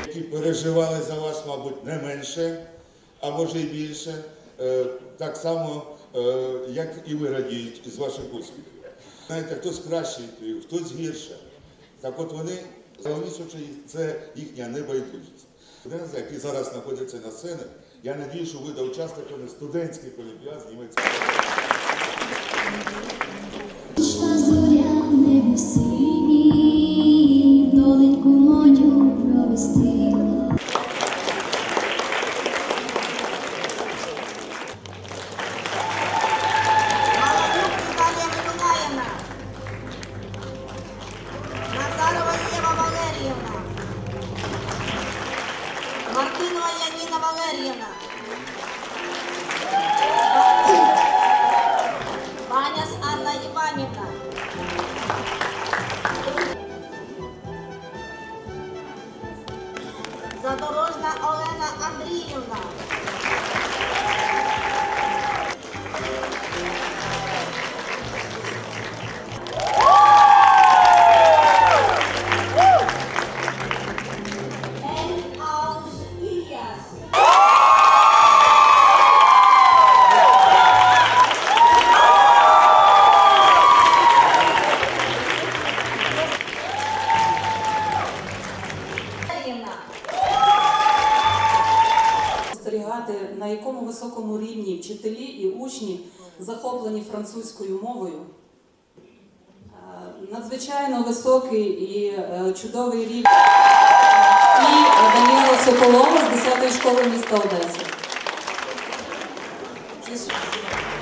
які переживали за вас, мабуть, не менше, а може і більше, так само, як і ви радіють із ваших успіхів. Знаєте, хтось краще, хтось гірше. Так от вони, головніше, це їхня небайдужість. Студенти, які зараз знаходяться на сцені, я надію, що ви будете учасниками студентських олімпіад з німецької. Пішла зоря в небі синій, доленьку мою провестила. Назарова Єва Валеріївна, Мартинова Яніна Валеріївна, Ваняс Анна Іванівна, Задорожна Олена Андріївна, спостерігати, на якому високому рівні вчителі і учні захоплені французькою мовою. Надзвичайно високий і чудовий рівень. І Даніела Соколова з 10-ї школи міста Одеси.